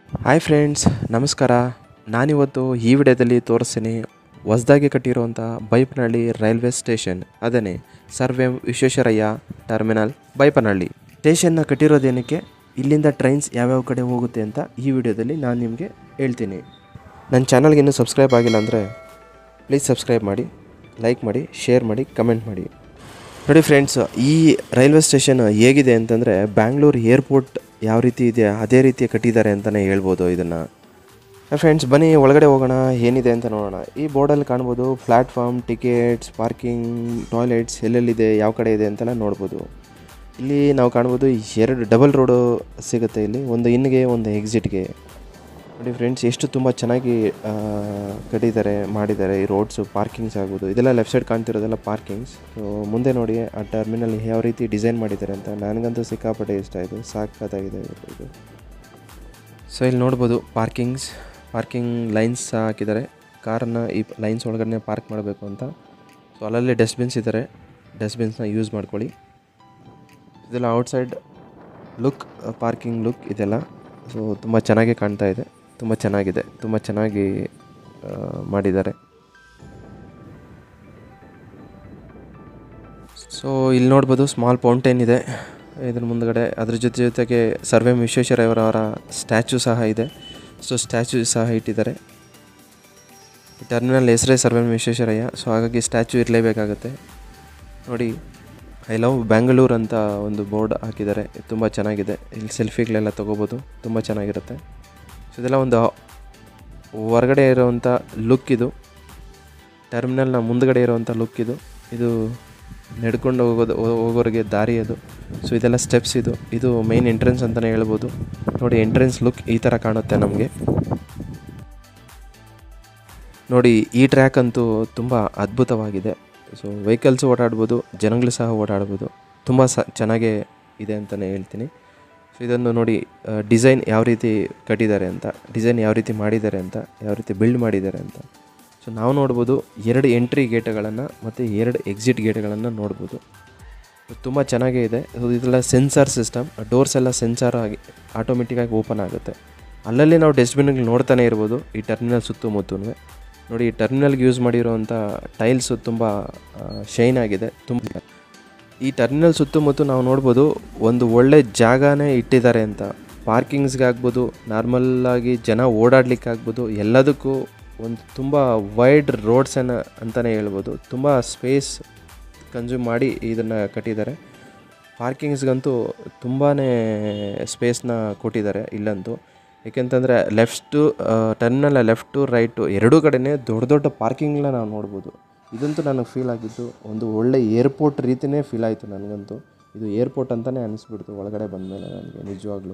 Hi friends, ನಮಸ್ಕಾರ. ನಾನಿವತ್ತು ಈ ವಿಡಿಯೋದಲ್ಲಿ ತೋರಿಸ್ತೀನಿ ಹೊಸದಾಗಿ ಕಟ್ಟಿರುವಂಥ ಬೈಪನಹಳ್ಳಿ ರೈಲ್ವೆ ಸ್ಟೇಷನ್, ಅದನ್ನೇ sir M Visvesvaraya terminal Baiyappanahalli ಸ್ಟೇಷನ್ನ ಕಟ್ಟಿರೋದೇನಕ್ಕೆ, ಇಲ್ಲಿಂದ ಟ್ರೈನ್ಸ್ ಯಾವ್ಯಾವ ಕಡೆ ಹೋಗುತ್ತೆ ಅಂತ ಈ ವಿಡಿಯೋದಲ್ಲಿ ನಾನು ನಿಮಗೆ ಹೇಳ್ತೀನಿ. ನನ್ನ ಚಾನಲ್ಗೆ ಇನ್ನೂ ಸಬ್ಸ್ಕ್ರೈಬ್ ಆಗಿಲ್ಲ ಅಂದರೆ ಪ್ಲೀಸ್ ಸಬ್ಸ್ಕ್ರೈಬ್ ಮಾಡಿ, ಲೈಕ್ ಮಾಡಿ, ಶೇರ್ ಮಾಡಿ, ಕಮೆಂಟ್ ಮಾಡಿ. ನೋಡಿ ಫ್ರೆಂಡ್ಸ್, ಈ ರೈಲ್ವೆ ಸ್ಟೇಷನ್ ಹೇಗಿದೆ ಅಂತಂದರೆ ಬ್ಯಾಂಗ್ಳೂರು ಏರ್ಪೋರ್ಟ್ ಯಾವ ರೀತಿ ಇದೆ ಅದೇ ರೀತಿ ಕಟ್ಟಿದ್ದಾರೆ ಅಂತಲೇ ಹೇಳ್ಬೋದು ಇದನ್ನು. ಫ್ರೆಂಡ್ಸ್ ಬನ್ನಿ ಒಳಗಡೆ ಹೋಗೋಣ, ಏನಿದೆ ಅಂತ ನೋಡೋಣ. ಈ ಬೋರ್ಡಲ್ಲಿ ಕಾಣ್ಬೋದು ಪ್ಲ್ಯಾಟ್ಫಾರ್ಮ್, ಟಿಕೆಟ್ಸ್, ಪಾರ್ಕಿಂಗ್, ಟಾಯ್ಲೆಟ್ಸ್ ಎಲ್ಲೆಲ್ಲಿದೆ, ಯಾವ ಕಡೆ ಇದೆ ಅಂತೆಲ್ಲ ನೋಡ್ಬೋದು. ಇಲ್ಲಿ ನಾವು ಕಾಣ್ಬೋದು ಎರಡು ಡಬಲ್ ರೋಡು ಸಿಗುತ್ತೆ. ಇಲ್ಲಿ ಒಂದು ಇನ್ಗೆ ಒಂದು ಎಕ್ಸಿಟ್ಗೆ. ನೋಡಿ ಫ್ರೆಂಡ್ಸ್, ಎಷ್ಟು ತುಂಬ ಚೆನ್ನಾಗಿ ಕಟ್ಟಿದ್ದಾರೆ, ಮಾಡಿದ್ದಾರೆ. ಈ ರೋಡ್ಸು, ಪಾರ್ಕಿಂಗ್ಸ್ ಆಗ್ಬೋದು, ಇದೆಲ್ಲ ಲೆಫ್ಟ್ ಸೈಡ್ ಕಾಣ್ತಿರೋದೆಲ್ಲ ಪಾರ್ಕಿಂಗ್ಸ್. ಸೊ ಮುಂದೆ ನೋಡಿ ಆ ಟರ್ಮಿನಲ್ ಯಾವ ರೀತಿ ಡಿಸೈನ್ ಮಾಡಿದ್ದಾರೆ ಅಂತ, ನನಗಂತೂ ಸಿಕ್ಕಾಪಟ್ಟೆ ಇಷ್ಟ ಆಯಿತು, ಸಾಕಾಗಿದೆ ಇದು. ಸೊ ಇಲ್ಲಿ ನೋಡ್ಬೋದು ಪಾರ್ಕಿಂಗ್ ಲೈನ್ಸ್ ಹಾಕಿದ್ದಾರೆ. ಕಾರನ್ನು ಈ ಲೈನ್ಸ್ ಒಳಗಡೆ ಪಾರ್ಕ್ ಮಾಡಬೇಕು ಅಂತ. ಸೊ ಅಲ್ಲಲ್ಲಿ ಡಸ್ಟ್ಬಿನ್ಸ್ ಇದ್ದಾರೆ, ಡಸ್ಟ್ಬಿನ್ಸ್ನ ಯೂಸ್ ಮಾಡ್ಕೊಳ್ಳಿ. ಇದೆಲ್ಲ ಔಟ್ಸೈಡ್ ಲುಕ್, ಪಾರ್ಕಿಂಗ್ ಲುಕ್ ಇದೆಲ್ಲ. ಸೊ ತುಂಬ ಚೆನ್ನಾಗಿ ಕಾಣ್ತಾ ಇದೆ, ತುಂಬ ಚೆನ್ನಾಗಿದೆ, ತುಂಬ ಚೆನ್ನಾಗಿ ಮಾಡಿದ್ದಾರೆ. ಸೊ ಇಲ್ಲಿ ನೋಡ್ಬೋದು ಸ್ಮಾಲ್ ಫೌಂಟೇನ್ ಇದೆ ಇದ್ರ ಮುಂದ್ಗಡೆ. ಅದ್ರ ಜೊತೆಗೆ ಸರ್ ಎಂ ವಿಶ್ವೇಶ್ವರಯ್ಯವರ ಸ್ಟ್ಯಾಚು ಸಹ ಇದೆ. ಸೊ ಸ್ಟ್ಯಾಚು ಸಹ ಇಟ್ಟಿದ್ದಾರೆ. ಟರ್ಮಿನಲ್ ಹೆಸರೇ ಸರ್ ಎಂ ವಿಶ್ವೇಶ್ವರಯ್ಯ, ಸೊ ಹಾಗಾಗಿ ಸ್ಟ್ಯಾಚು ಇರಲೇಬೇಕಾಗತ್ತೆ. ನೋಡಿ, ಐ ಲವ್ ಬ್ಯಾಂಗಳೂರು ಅಂತ ಒಂದು ಬೋರ್ಡ್ ಹಾಕಿದ್ದಾರೆ, ತುಂಬ ಚೆನ್ನಾಗಿದೆ. ಇಲ್ಲಿ ಸೆಲ್ಫಿಗಳೆಲ್ಲ ತೊಗೋಬೋದು, ತುಂಬ ಚೆನ್ನಾಗಿರುತ್ತೆ. ಸೊ ಇದೆಲ್ಲ ಒಂದು ಹೊರಗಡೆ ಇರೋವಂಥ ಲುಕ್ ಇದು. ಟರ್ಮಿನಲ್ನ ಮುಂದುಗಡೆ ಇರೋವಂಥ ಲುಕ್ ಇದು. ಇದು ನಡ್ಕೊಂಡು ಹೋಗೋರಿಗೆ ದಾರಿ ಅದು. ಸೊ ಇದೆಲ್ಲ ಸ್ಟೆಪ್ಸ್ ಇದು ಮೇನ್ ಎಂಟ್ರೆನ್ಸ್ ಅಂತಲೇ ಹೇಳ್ಬೋದು. ನೋಡಿ, ಎಂಟ್ರೆನ್ಸ್ ಲುಕ್ ಈ ಥರ ಕಾಣುತ್ತೆ ನಮಗೆ. ನೋಡಿ, ಈ ಟ್ರ್ಯಾಕ್ ಅಂತೂ ತುಂಬ ಅದ್ಭುತವಾಗಿದೆ. ಸೊ ವೆಹಿಕಲ್ಸು ಓಡಾಡ್ಬೋದು, ಜನಗಳು ಸಹ ಓಡಾಡ್ಬೋದು, ತುಂಬ ಚೆನ್ನಾಗೇ ಇದೆ ಅಂತಲೇ ಹೇಳ್ತೀನಿ. ಸೊ ಇದನ್ನು ನೋಡಿ, ಡಿಸೈನ್ ಯಾವ ರೀತಿ ಕಟ್ಟಿದ್ದಾರೆ ಅಂತ, ಡಿಸೈನ್ ಯಾವ ರೀತಿ ಮಾಡಿದ್ದಾರೆ ಅಂತ, ಯಾವ ರೀತಿ ಬಿಲ್ಡ್ ಮಾಡಿದ್ದಾರೆ ಅಂತ. ಸೊ ನಾವು ನೋಡ್ಬೋದು 2 ಎಂಟ್ರಿ ಗೇಟ್ಗಳನ್ನು ಮತ್ತು 2 ಎಕ್ಸಿಟ್ ಗೇಟ್ಗಳನ್ನು ನೋಡ್ಬೋದು. ತುಂಬ ಚೆನ್ನಾಗೇ ಇದೆ. ಇದೆಲ್ಲ ಸೆನ್ಸಾರ್ ಸಿಸ್ಟಮ್, ಡೋರ್ಸ್ ಎಲ್ಲ ಸೆನ್ಸಾರ್ ಆಗಿ ಆಟೋಮೆಟಿಕ್ಕಾಗಿ ಓಪನ್ ಆಗುತ್ತೆ. ಅಲ್ಲಲ್ಲಿ ನಾವು ಡಸ್ಟ್ಬಿನ್ಗಳು ನೋಡ್ತಾನೆ ಇರ್ಬೋದು ಈ ಟರ್ಮಿನಲ್ ಸುತ್ತಮುತ್ತ. ನೋಡಿ, ಈ ಟರ್ಮಿನಲ್ಗೆ ಯೂಸ್ ಮಾಡಿರೋವಂಥ ಟೈಲ್ಸು ತುಂಬ ಶೈನ್ ಆಗಿದೆ. ತುಂಬ ಈ ಟರ್ಮಿನಲ್ ಸುತ್ತಮುತ್ತ ನಾವು ನೋಡ್ಬೋದು ಒಂದು ಒಳ್ಳೆ ಜಾಗನೇ ಇಟ್ಟಿದ್ದಾರೆ ಅಂತ. ಪಾರ್ಕಿಂಗ್ಸ್ಗೆ ಆಗ್ಬೋದು, ನಾರ್ಮಲ್ಲಾಗಿ ಜನ ಓಡಾಡಲಿಕ್ಕಾಗ್ಬೋದು, ಎಲ್ಲದಕ್ಕೂ ಒಂದು ತುಂಬ ವೈಡ್ ರೋಡ್ಸನ್ನು ಅಂತಲೇ ಹೇಳ್ಬೋದು. ತುಂಬ ಸ್ಪೇಸ್ ಕನ್ಸ್ಯೂಮ್ ಮಾಡಿ ಇದನ್ನು ಕಟ್ಟಿದ್ದಾರೆ. ಪಾರ್ಕಿಂಗ್ಸ್ಗಂತೂ ತುಂಬಾ ಸ್ಪೇಸ್ನ ಕೊಟ್ಟಿದ್ದಾರೆ ಇಲ್ಲಂತೂ. ಏಕೆಂತಂದರೆ ಟರ್ಮಿನಲ್ ಲೆಫ್ಟು ರೈಟು ಎರಡೂ ಕಡೆಯೇ ದೊಡ್ಡ ದೊಡ್ಡ ಪಾರ್ಕಿಂಗ್ನ ನಾವು ನೋಡ್ಬೋದು. ಇದಂತೂ ನನಗೆ ಫೀಲ್ ಆಗಿದ್ದು ಒಂದು ಒಳ್ಳೆ ಏರ್ಪೋರ್ಟ್ ರೀತಿಯೇ ಫೀಲ್ ಆಯಿತು ನನಗಂತೂ. ಇದು ಏರ್ಪೋರ್ಟ್ ಅಂತಲೇ ಅನಿಸ್ಬಿಡ್ತು ಒಳಗಡೆ ಬಂದಮೇಲೆ ನನಗೆ ನಿಜವಾಗ್ಲೂ.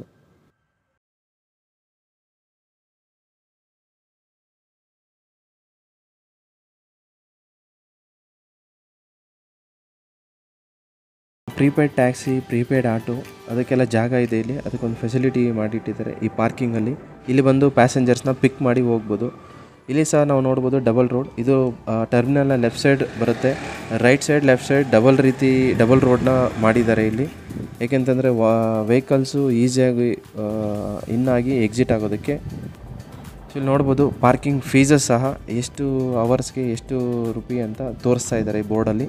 ಪ್ರೀಪೇಯ್ಡ್ ಟ್ಯಾಕ್ಸಿ, ಪ್ರೀಪೇಯ್ಡ್ ಆಟೋ, ಅದಕ್ಕೆಲ್ಲ ಜಾಗ ಇದೆ ಇಲ್ಲಿ. ಅದಕ್ಕೊಂದು ಫೆಸಿಲಿಟಿ ಮಾಡಿಟ್ಟಿದ್ದಾರೆ ಈ ಪಾರ್ಕಿಂಗಲ್ಲಿ. ಇಲ್ಲಿ ಬಂದು ಪ್ಯಾಸೆಂಜರ್ಸ್ನ ಪಿಕ್ ಮಾಡಿ ಹೋಗ್ಬೋದು. ಇಲ್ಲಿ ಸಹ ನಾವು ನೋಡ್ಬೋದು ಡಬಲ್ ರೋಡ್. ಇದು ಟರ್ಮಿನಲ್ನ ಲೆಫ್ಟ್ ಸೈಡ್ ಬರುತ್ತೆ, right side left side double ರೋಡ್ನ ಮಾಡಿದ್ದಾರೆ ಇಲ್ಲಿ. ಏಕೆಂತಂದರೆ ವೆಹಿಕಲ್ಸು ಈಸಿಯಾಗಿ ಇನ್ನಾಗಿ ಎಕ್ಸಿಟ್ ಆಗೋದಕ್ಕೆ. ಸೊ ಇಲ್ಲಿ ನೋಡ್ಬೋದು ಪಾರ್ಕಿಂಗ್ ಫೀಸಸ್ ಸಹ ಎಷ್ಟು ಅವರ್ಸ್ಗೆ ಎಷ್ಟು ರೂಪಾಯಿ ಅಂತ ತೋರಿಸ್ತಾ ಇದ್ದಾರೆ ಈ ಬೋರ್ಡಲ್ಲಿ.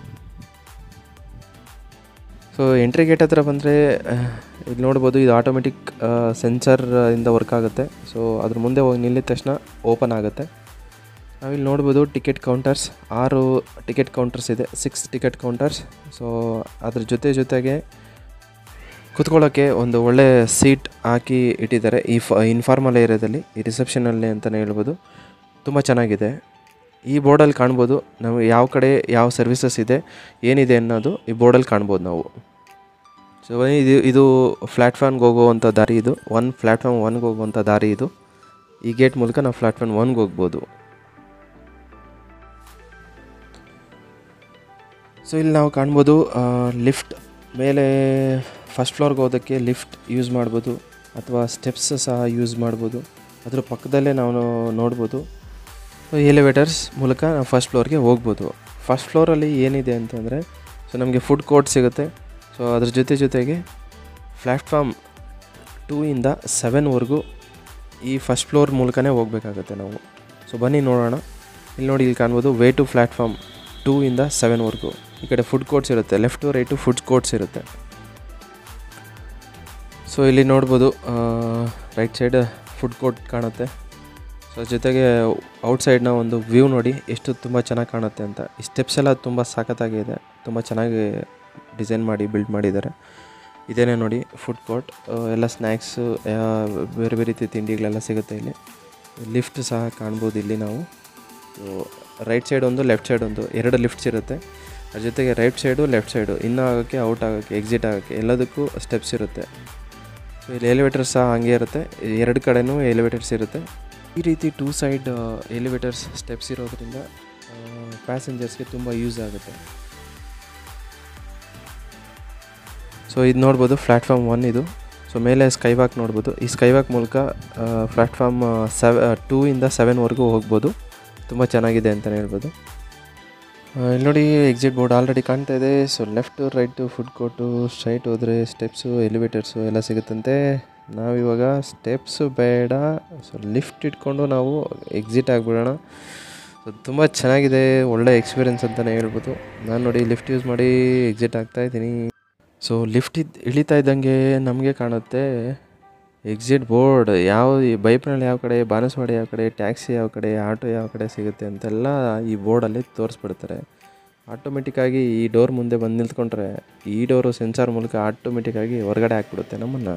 ಸೊ ಎಂಟ್ರಿ ಗೇಟ್ ಹತ್ರ ಬಂದರೆ ಇಲ್ಲಿ ನೋಡ್ಬೋದು, ಇದು ಆಟೋಮೆಟಿಕ್ ಸೆನ್ಸರ್ ಇಂದ ವರ್ಕ್ ಆಗುತ್ತೆ. ಸೊ ಅದ್ರ ಮುಂದೆ ಹೋಗಿ ನಿಲ್ಲಿದ ತಕ್ಷಣ ಓಪನ್ ಆಗುತ್ತೆ. ನಾವಿಲ್ಲಿ ನೋಡ್ಬೋದು ಟಿಕೆಟ್ ಕೌಂಟರ್ಸ್, 6 ಟಿಕೆಟ್ ಕೌಂಟರ್ಸ್ ಇದೆ, 6 ಟಿಕೆಟ್ ಕೌಂಟರ್ಸ್. ಸೊ ಅದ್ರ ಜೊತೆಗೆ ಕೂತ್ಕೊಳ್ಳೋಕ್ಕೆ ಒಂದು ಒಳ್ಳೆ ಸೀಟ್ ಹಾಕಿ ಇಟ್ಟಿದ್ದಾರೆ ಈ ಇನ್ಫಾರ್ಮಲ್ ಏರಿಯಾದಲ್ಲಿ, ಈ ರಿಸೆಪ್ಷನಲ್ಲಿ ಅಂತಲೇ ಹೇಳ್ಬೋದು. ತುಂಬ ಚೆನ್ನಾಗಿದೆ. ಈ ಬೋರ್ಡಲ್ಲಿ ಕಾಣ್ಬೋದು ನಾವು ಯಾವ ಕಡೆ ಯಾವ ಸರ್ವಿಸಸ್ ಇದೆ, ಏನಿದೆ ಅನ್ನೋದು ಈ ಬೋರ್ಡಲ್ಲಿ ಕಾಣ್ಬೋದು ನಾವು. ಸೊ ಇದು ಪ್ಲ್ಯಾಟ್ಫಾರ್ಮ್ಗೆ ಹೋಗುವಂಥ ದಾರಿ. ಇದು ಪ್ಲ್ಯಾಟ್ಫಾರ್ಮ್ 1ಗೆ ಹೋಗುವಂಥ ದಾರಿ ಇದು. ಈ ಗೇಟ್ ಮೂಲಕ ನಾವು ಪ್ಲ್ಯಾಟ್ಫಾರ್ಮ್ 1ಗೆ ಹೋಗ್ಬೋದು. ಸೊ ಇಲ್ಲಿ ನಾವು ಕಾಣ್ಬೋದು ಲಿಫ್ಟ್ ಮೇಲೆ ಫಸ್ಟ್ ಫ್ಲೋರ್ಗೆ ಹೋಗೋದಕ್ಕೆ ಲಿಫ್ಟ್ ಯೂಸ್ ಮಾಡ್ಬೋದು, ಅಥವಾ ಸ್ಟೆಪ್ಸ್ ಸಹ ಯೂಸ್ ಮಾಡ್ಬೋದು. ಅದ್ರ ಪಕ್ಕದಲ್ಲೇ ನಾವು ನೋಡ್ಬೋದು ಎಲಿವೇಟರ್ಸ್ ಮೂಲಕ ನಾವು ಫಸ್ಟ್ ಫ್ಲೋರ್ಗೆ ಹೋಗ್ಬೋದು. ಫಸ್ಟ್ ಫ್ಲೋರಲ್ಲಿ ಏನಿದೆ ಅಂತಂದರೆ, ಸೊ ನಮಗೆ ಫುಡ್ ಕೋರ್ಟ್ ಸಿಗುತ್ತೆ. ಸೊ ಅದ್ರ ಜೊತೆಗೆ ಪ್ಲ್ಯಾಟ್ಫಾರ್ಮ್ 2 ಇಂದ 7ವರೆಗೂ ಈ ಫಸ್ಟ್ ಫ್ಲೋರ್ ಮೂಲಕನೇ ಹೋಗಬೇಕಾಗತ್ತೆ ನಾವು. ಸೊ ಬನ್ನಿ ನೋಡೋಣ. ಇಲ್ಲಿ ನೋಡಿ, ಇಲ್ಲಿ ಕಾಣ್ಬೋದು ವೇ ಟು ಪ್ಲ್ಯಾಟ್ಫಾರ್ಮ್ 2 ಇಂದ 7ವರೆಗೂ. ಈ ಕಡೆ ಫುಡ್ ಕೋರ್ಟ್ಸ್ ಇರುತ್ತೆ, left to right food courts ಇರುತ್ತೆ. ಸೊ ಇಲ್ಲಿ ನೋಡ್ಬೋದು ರೈಟ್ ಸೈಡ್ ಫುಡ್ ಕೋರ್ಟ್ ಕಾಣುತ್ತೆ. ಸೊ ಜೊತೆಗೆ ಔಟ್ಸೈಡ್ನ ಒಂದು ವ್ಯೂ ನೋಡಿ ಎಷ್ಟು ತುಂಬ ಚೆನ್ನಾಗಿ ಕಾಣುತ್ತೆ ಅಂತ. ಈ ಸ್ಟೆಪ್ಸ್ ಎಲ್ಲ ತುಂಬ ಸಖತ್ತಾಗಿದೆ, ತುಂಬ ಚೆನ್ನಾಗಿ ಡಿಸೈನ್ ಮಾಡಿ ಬಿಲ್ಡ್ ಮಾಡಿದ್ದಾರೆ. ಇದೇನೇ ನೋಡಿ ಫುಡ್ ಕೋರ್ಟ್, ಎಲ್ಲ ಸ್ನ್ಯಾಕ್ಸು, ಬೇರೆ ಬೇರೆ ರೀತಿ ತಿಂಡಿಗಳೆಲ್ಲ ಸಿಗುತ್ತೆ ಇಲ್ಲಿ. ಲಿಫ್ಟ್ ಸಹ ಕಾಣ್ಬೋದು ಇಲ್ಲಿ ನಾವು. ರೈಟ್ ಸೈಡ್ ಒಂದು, ಲೆಫ್ಟ್ ಸೈಡ್ ಒಂದು, 2 ಲಿಫ್ಟ್ಸ್ ಇರುತ್ತೆ. ಅದ್ರ ಜೊತೆಗೆ ರೈಟ್ ಸೈಡು ಲೆಫ್ಟ್ ಸೈಡು ಇನ್ನು ಆಗೋಕ್ಕೆ, ಔಟ್ ಆಗೋಕ್ಕೆ, ಎಕ್ಸಿಟ್ ಆಗೋಕ್ಕೆ ಎಲ್ಲದಕ್ಕೂ ಸ್ಟೆಪ್ಸ್ ಇರುತ್ತೆ. ಸೊ ಇಲ್ಲಿ ಎಲಿವೇಟರ್ಸ್ ಸಹ ಹಾಗೆ ಇರುತ್ತೆ, 2 ಕಡೆನೂ ಎಲಿವೇಟರ್ಸ್ ಇರುತ್ತೆ. ಈ ರೀತಿ 2 ಸೈಡ್ ಎಲಿವೇಟರ್ಸ್ ಸ್ಟೆಪ್ಸ್ ಇರೋದ್ರಿಂದ ಪ್ಯಾಸೆಂಜರ್ಸ್ಗೆ ತುಂಬ ಯೂಸ್ ಆಗುತ್ತೆ. ಸೊ ಇದು ನೋಡ್ಬೋದು ಪ್ಲ್ಯಾಟ್ಫಾರ್ಮ್ 1 ಇದು. ಸೊ ಮೇಲೆ ಸ್ಕೈ ವಾಕ್ ನೋಡ್ಬೋದು. ಈ ಸ್ಕೈ ವಾಕ್ ಮೂಲಕ ಪ್ಲ್ಯಾಟ್ಫಾರ್ಮ್ 2 ಇಂದ 7ವರೆಗೂ ಹೋಗ್ಬೋದು. ತುಂಬ ಚೆನ್ನಾಗಿದೆ ಅಂತಲೇ ಹೇಳ್ಬೋದು. ಇಲ್ಲಿ ನೋಡಿ ಎಕ್ಸಿಟ್ ಬೋರ್ಡ್ ಆಲ್ರೆಡಿ ಕಾಣ್ತಾ ಇದೆ. So left right food court, straight ಹೋದರೆ ಸ್ಟೆಪ್ಸು, ಎಲಿವೇಟರ್ಸು ಎಲ್ಲ ಸಿಗುತ್ತಂತೆ. ನಾವಿವಾಗ ಸ್ಟೆಪ್ಸು ಬೇಡ, ಸೊ ಲಿಫ್ಟ್ ಇಟ್ಕೊಂಡು ನಾವು ಎಕ್ಸಿಟ್ ಆಗಿಬಿಡೋಣ. ಸೊ ತುಂಬ ಚೆನ್ನಾಗಿದೆ, ಒಳ್ಳೆ ಎಕ್ಸ್ಪೀರಿಯೆನ್ಸ್ ಅಂತಲೇ ಹೇಳ್ಬೋದು. ನಾನು ನೋಡಿ ಲಿಫ್ಟ್ ಯೂಸ್ ಮಾಡಿ ಎಕ್ಸಿಟ್ ಆಗ್ತಾಯಿದ್ದೀನಿ. ಸೊ ಲಿಫ್ಟ್ ಇಳಿತಾ ಇದ್ದಂಗೆ ನಮಗೆ ಕಾಣುತ್ತೆ ಎಕ್ಸಿಟ್ ಬೋರ್ಡ್. ಈ ಬೈಪ್ನಲ್ಲಿ ಯಾವ ಕಡೆ, ಬಾನಸವಾಡಿ ಯಾವ ಕಡೆ, ಟ್ಯಾಕ್ಸಿ ಯಾವ ಕಡೆ, ಆಟೋ ಯಾವ ಕಡೆ ಸಿಗುತ್ತೆ ಅಂತೆಲ್ಲ ಈ ಬೋರ್ಡಲ್ಲಿ ತೋರಿಸ್ಬಿಡ್ತಾರೆ. ಆಟೋಮೆಟಿಕ್ಕಾಗಿ ಈ ಡೋರ್ ಮುಂದೆ ಬಂದು ನಿಂತ್ಕೊಂಡ್ರೆ ಈ ಡೋರು ಸೆನ್ಸಾರ್ ಮೂಲಕ ಆಟೋಮೆಟಿಕ್ಕಾಗಿ ಹೊರಗಡೆ ಹಾಕ್ಬಿಡುತ್ತೆ ನಮ್ಮನ್ನು.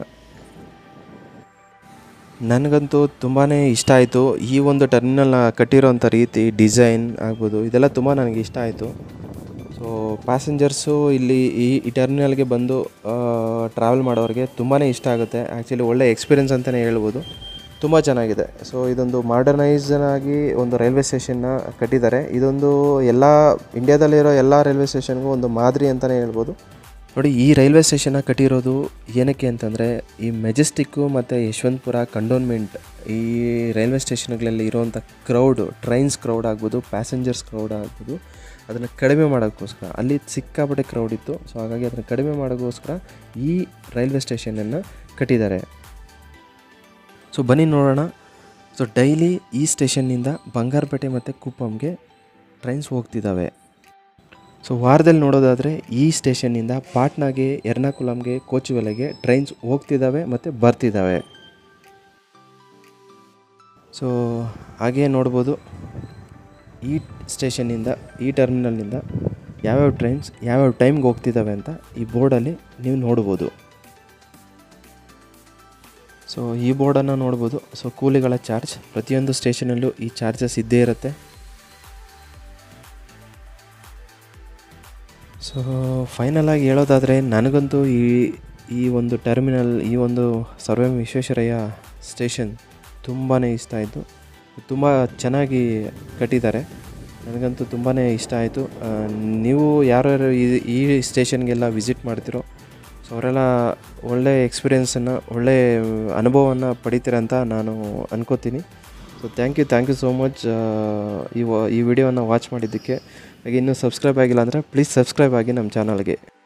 ನನಗಂತೂ ತುಂಬಾ ಇಷ್ಟ ಆಯಿತು. ಈ ಒಂದು ಟರ್ಮಿನಲ್ನ ಕಟ್ಟಿರೋಂಥ ರೀತಿ, ಡಿಸೈನ್ ಆಗ್ಬೋದು, ಇದೆಲ್ಲ ತುಂಬ ನನಗೆ ಇಷ್ಟ ಆಯಿತು. ಸೊ ಪ್ಯಾಸೆಂಜರ್ಸು ಇಲ್ಲಿ ಈ ಟರ್ಮಿನಲ್ಗೆ ಬಂದು ಟ್ರಾವೆಲ್ ಮಾಡೋರಿಗೆ ತುಂಬಾ ಇಷ್ಟ ಆಗುತ್ತೆ. ಆ್ಯಕ್ಚುಲಿ ಒಳ್ಳೆ ಎಕ್ಸ್ಪೀರಿಯೆನ್ಸ್ ಅಂತಲೇ ಹೇಳ್ಬೋದು, ತುಂಬ ಚೆನ್ನಾಗಿದೆ. ಸೊ ಇದೊಂದು ಮಾಡರ್ನೈಸನ್ ಆಗಿ ಒಂದು ರೈಲ್ವೆ ಸ್ಟೇಷನ್ನ ಕಟ್ಟಿದ್ದಾರೆ. ಇದೊಂದು ಎಲ್ಲ ಇಂಡಿಯಾದಲ್ಲಿರೋ ಎಲ್ಲ ರೈಲ್ವೆ ಸ್ಟೇಷನ್ಗೂ ಒಂದು ಮಾದರಿ ಅಂತಲೇ ಹೇಳ್ಬೋದು. ನೋಡಿ, ಈ ರೈಲ್ವೆ ಸ್ಟೇಷನ್ನ ಕಟ್ಟಿರೋದು ಏನಕ್ಕೆ ಅಂತಂದರೆ, ಈ ಮೆಜೆಸ್ಟಿಕ್ಕು ಮತ್ತು ಯಶವಂತಪುರ ಕಂಡೋನ್ಮೆಂಟ್ ಈ ರೈಲ್ವೆ ಸ್ಟೇಷನ್ಗಳಲ್ಲಿ ಇರೋವಂಥ ಕ್ರೌಡು, ಟ್ರೈನ್ಸ್ ಕ್ರೌಡ್ ಆಗ್ಬೋದು, ಪ್ಯಾಸೆಂಜರ್ಸ್ ಕ್ರೌಡ್ ಆಗ್ಬೋದು, ಅದನ್ನು ಕಡಿಮೆ ಮಾಡೋಕ್ಕೋಸ್ಕರ. ಅಲ್ಲಿ ಸಿಕ್ಕಾಪಟ್ಟೆ ಕ್ರೌಡ್ ಇತ್ತು. ಸೊ ಹಾಗಾಗಿ ಅದನ್ನು ಕಡಿಮೆ ಮಾಡೋಕ್ಕೋಸ್ಕರ ಈ ರೈಲ್ವೆ ಸ್ಟೇಷನನ್ನು ಕಟ್ಟಿದ್ದಾರೆ. ಸೊ ಬನ್ನಿ ನೋಡೋಣ. ಸೊ ಡೈಲಿ ಈ ಸ್ಟೇಷನ್ನಿಂದ ಬಂಗಾರಪೇಟೆ ಮತ್ತು ಕುಪ್ಪಂಗೆ ಟ್ರೈನ್ಸ್ ಹೋಗ್ತಿದ್ದಾವೆ. ಸೊ ವಾರದಲ್ಲಿ ನೋಡೋದಾದರೆ ಈ ಸ್ಟೇಷನ್ನಿಂದ ಪಾಟ್ನಾಗೆ, ಎರ್ನಾಕುಲಮ್ಗೆ, ಕೋಚುವೆಲೆಗೆ ಟ್ರೈನ್ಸ್ ಹೋಗ್ತಿದ್ದಾವೆ ಮತ್ತು ಬರ್ತಿದ್ದಾವೆ. ಸೊ ಹಾಗೇ ನೋಡ್ಬೋದು ಈ ಸ್ಟೇಷನ್ನಿಂದ, ಈ ಟರ್ಮಿನಲ್ನಿಂದ ಯಾವ್ಯಾವ ಟ್ರೈನ್ಸ್ ಯಾವ್ಯಾವ ಟೈಮ್ಗೆ ಹೋಗ್ತಿದ್ದಾವೆ ಅಂತ ಈ ಬೋರ್ಡಲ್ಲಿ ನೀವು ನೋಡ್ಬೋದು. ಸೊ ಈ ಬೋರ್ಡನ್ನು ನೋಡ್ಬೋದು. ಸೊ ಕೂಲಿಗಳ ಚಾರ್ಜ್, ಪ್ರತಿಯೊಂದು ಸ್ಟೇಷನಲ್ಲೂ ಈ ಚಾರ್ಜಸ್ ಇದ್ದೇ ಇರುತ್ತೆ. ಸೊ ಫೈನಲಾಗಿ ಹೇಳೋದಾದರೆ ನನಗಂತೂ ಈ ಒಂದು ಟರ್ಮಿನಲ್, ಈ ಒಂದು ಸರ್ ಎಂ ವಿಶ್ವೇಶ್ವರಯ್ಯ ಸ್ಟೇಷನ್ ತುಂಬಾ ಇಷ್ಟ ಆಯಿತು. ತುಂಬ ಚೆನ್ನಾಗಿ ಕಟ್ಟಿದ್ದಾರೆ, ನನಗಂತೂ ತುಂಬಾ ಇಷ್ಟ ಆಯಿತು. ನೀವು ಯಾರ್ಯಾರು ಈ ಸ್ಟೇಷನ್ಗೆಲ್ಲ ವಿಸಿಟ್ ಮಾಡ್ತಿರೋ, ಸೊ ಅವರೆಲ್ಲ ಒಳ್ಳೆ ಎಕ್ಸ್ಪೀರಿಯೆನ್ಸನ್ನು, ಒಳ್ಳೆ ಅನುಭವವನ್ನು ಪಡಿತೀರಂತ ನಾನು ಅನ್ಕೋತೀನಿ. So thank you so much ಈ ವಿಡಿಯೋವನ್ನು ವಾಚ್ ಮಾಡಿದ್ದಕ್ಕೆ. ಹಾಗೆ ಇನ್ನೂ ಸಬ್ಸ್ಕ್ರೈಬ್ ಆಗಿಲ್ಲ ಅಂದರೆ ಪ್ಲೀಸ್ ಸಬ್ಸ್ಕ್ರೈಬ್ ಆಗಿ ನಮ್ಮ ಚಾನಲ್ಗೆ.